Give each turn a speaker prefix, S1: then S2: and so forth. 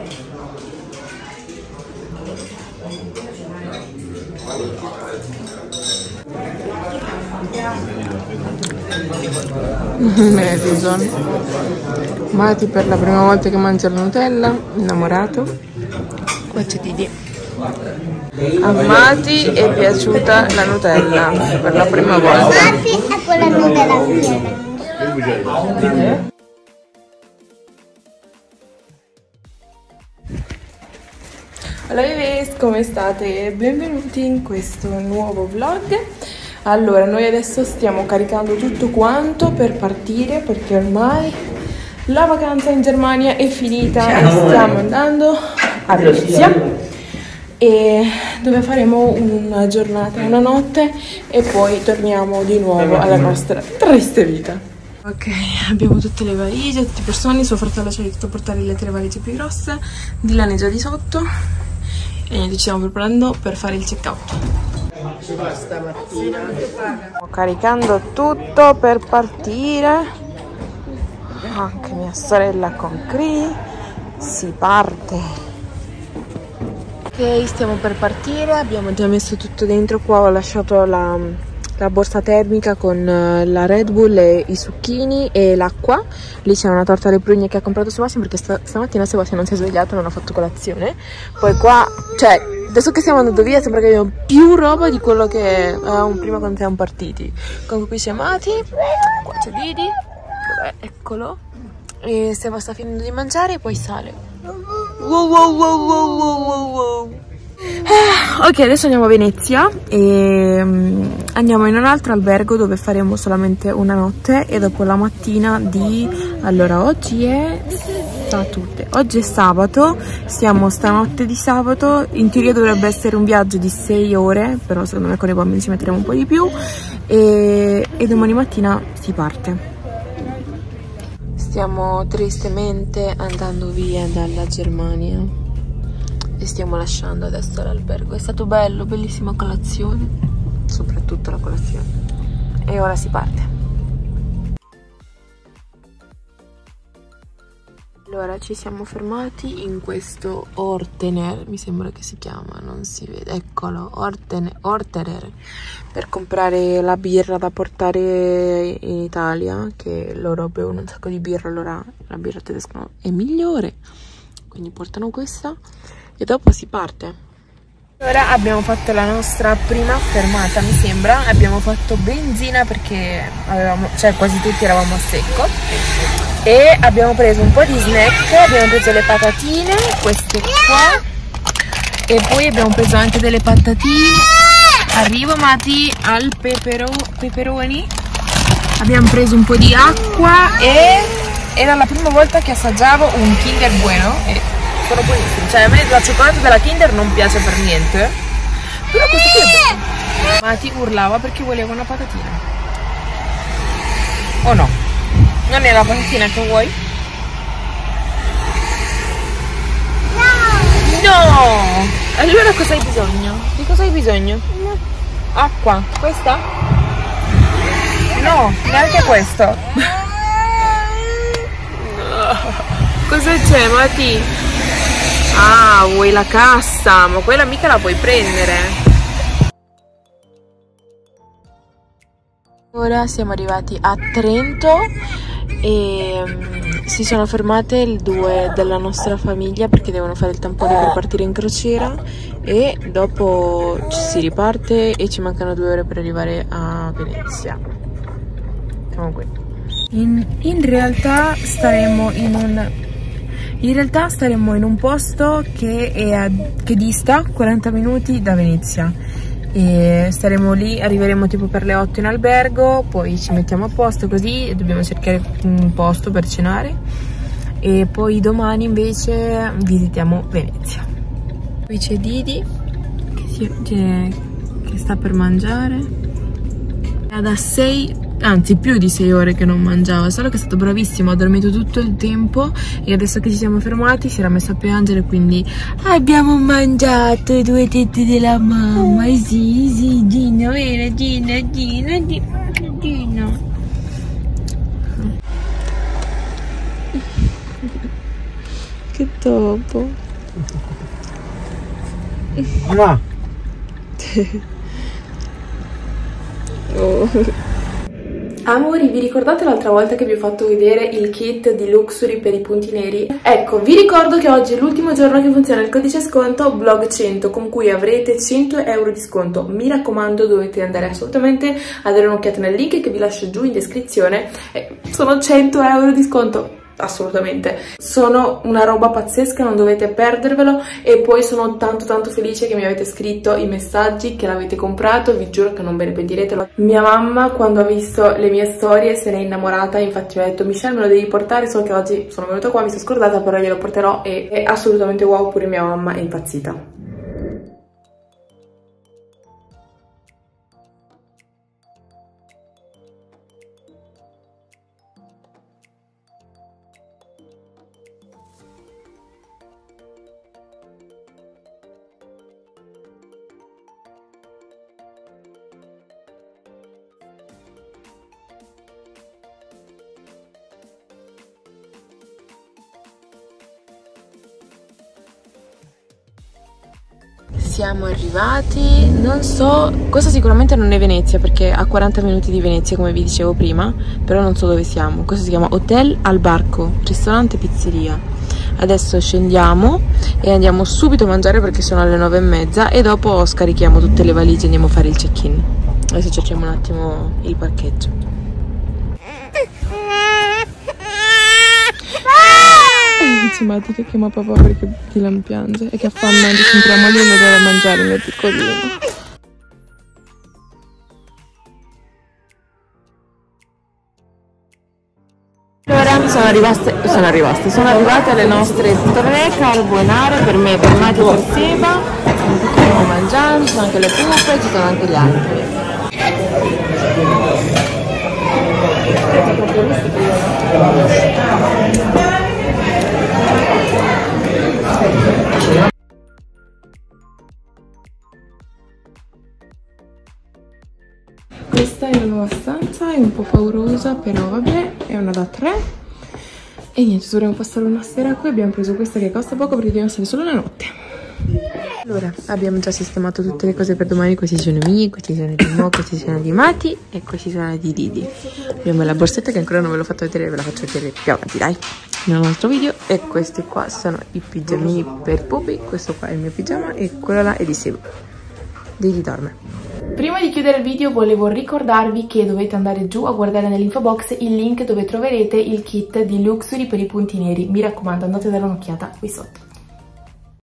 S1: Madison. Mati per la prima volta che mangia la Nutella, innamorato. Qua c'è Didi. A Mati è piaciuta la Nutella per la prima volta.
S2: Mati è quella Nutella piena.
S1: Hola bebés, come state? Benvenuti in questo nuovo vlog. Allora, noi adesso stiamo caricando tutto quanto per partire perché ormai la vacanza in Germania è finita e stiamo andando a Venezia, e dove faremo una giornata, una notte e poi torniamo di nuovo alla nostra triste vita. Ok, abbiamo tutte le valigie, tutti i persone. Suo fratello ci ha detto portare le 3 valigie più grosse. Dylan è già di sotto e niente, ci stiamo preparando per fare il check out. Stiamo caricando tutto per partire. Anche mia sorella con Cri. Si parte. Ok, stiamo per partire. Abbiamo già messo tutto dentro. Qua ho lasciato la borsa termica con la Red Bull e i succhini e l'acqua. Lì c'è una torta alle prugne che ha comprato Sebastian perché stamattina Sebastian non si è svegliato, non ha fatto colazione. Poi qua, cioè, adesso che siamo andati via sembra che abbiamo più roba di quello che avevamo prima quando siamo partiti. Comunque qui c'è Mati, qua c'è Didi, dov'è? Eccolo. E Seba sta finendo di mangiare e poi sale. Wow wow wow wow wow wow. Ok, adesso andiamo a Venezia e andiamo in un altro albergo dove faremo solamente una notte e dopo la mattina di... Allora, oggi è sabato, siamo stanotte di sabato, in teoria dovrebbe essere un viaggio di 6 ore, però secondo me con i bambini ci metteremo un po' di più e domani mattina si parte. Stiamo tristemente andando via dalla Germania e stiamo lasciando adesso l'albergo. È stato bello, bellissima colazione, soprattutto la colazione, e ora si parte. Allora, ci siamo fermati in questo Ortener, mi sembra che si chiama, non si vede, eccolo, Ortener, per comprare la birra da portare in Italia, che loro bevono un sacco di birra, allora la birra tedesca è migliore, quindi portano questa e dopo si parte. Ora abbiamo fatto la nostra prima fermata, mi sembra, abbiamo fatto benzina perché avevamo, cioè quasi tutti eravamo a secco, e abbiamo preso un po' di snack, abbiamo preso le patatine, queste qua, e poi abbiamo preso anche delle patatine. Arrivo Mati al peperoni, abbiamo preso un po' di acqua e era la prima volta che assaggiavo un Kinder Bueno e sono buonissimi, cioè a me la cioccolata della Kinder non piace per niente, però questo qui è buono. Mati urlava perché voleva una patatina, o no? Non è la patatina che vuoi? No! Allora cosa hai bisogno? Di cosa hai bisogno? No. Acqua? Questa? No, neanche questo. No. Cosa c'è, Mati? Ah, vuoi la cassa? Ma quella mica la puoi prendere. Ora siamo arrivati a Trento e si sono fermate le 2 della nostra famiglia perché devono fare il tampone per partire in crociera e dopo ci si riparte e ci mancano 2 ore per arrivare a Venezia. Siamo qui. In realtà staremo in un posto che dista 40 minuti da Venezia. E staremo lì, arriveremo tipo per le 8 in albergo, poi ci mettiamo a posto così e dobbiamo cercare un posto per cenare e poi domani invece visitiamo Venezia. Qui c'è Didi che sta per mangiare, è da 6, anzi più di 6 ore che non mangiava, solo che è stato bravissimo, ha dormito tutto il tempo e adesso che ci siamo fermati si era messo a piangere, quindi abbiamo mangiato i 2 tetti della mamma. Sì, Gino, vero? Gino. Che topo.
S3: No.
S1: Oh. Amori, vi ricordate l'altra volta che vi ho fatto vedere il kit di Luxury per i punti neri? Ecco, vi ricordo che oggi è l'ultimo giorno che funziona il codice sconto Vlog100, con cui avrete 100 euro di sconto. Mi raccomando, dovete andare assolutamente a dare un'occhiata nel link che vi lascio giù in descrizione. Sono 100 euro di sconto. Assolutamente, sono una roba pazzesca, non dovete perdervelo. E poi sono tanto felice che mi avete scritto i messaggi, che l'avete comprato, vi giuro che non ve ne pentirete. Mia mamma, quando ha visto le mie storie, se n'è innamorata, infatti mi ha detto: Michelle, me lo devi portare, solo che oggi sono venuta qua, mi sono scordata, però glielo porterò e è assolutamente wow, pure mia mamma è impazzita. Siamo arrivati, non so, questo sicuramente non è Venezia perché a 40 minuti di Venezia come vi dicevo prima, però non so dove siamo. Questo si chiama Hotel al Barco, ristorante pizzeria. Adesso scendiamo e andiamo subito a mangiare perché sono alle 9:30 e dopo scarichiamo tutte le valigie e andiamo a fare il check-in. Adesso cerchiamo un attimo il parcheggio. Mati che chiama papà perché Dylan piange e che fa male, compriamo lì e deve mangiare il mio piccolino. Allora sono arrivate le nostre 3 carbonare per me, per Mati e per Seba. Stiamo mangiando, ci sono anche le pupe, ci sono anche gli altri. Questa è la nuova stanza, è un po' paurosa, però vabbè, è una da 3. E niente, dovremo passare una sera qui. Abbiamo preso questa che costa poco perché dobbiamo stare solo la notte. Allora, abbiamo già sistemato tutte le cose per domani. Questi sono i miei, questi sono di Mo, questi sono di Mati e questi sono di Didi. Abbiamo la borsetta che ancora non ve l'ho fatto vedere, ve la faccio vedere più avanti, dai, nel nostro video. E questi qua sono i pigiamini per Pupi. Questo qua è il mio pigiama e quello là è di Seba. Didi dorme. Prima di chiudere il video volevo ricordarvi che dovete andare giù a guardare nell'info box il link dove troverete il kit di Luxury per i punti neri. Mi raccomando, andate a dare un'occhiata qui sotto.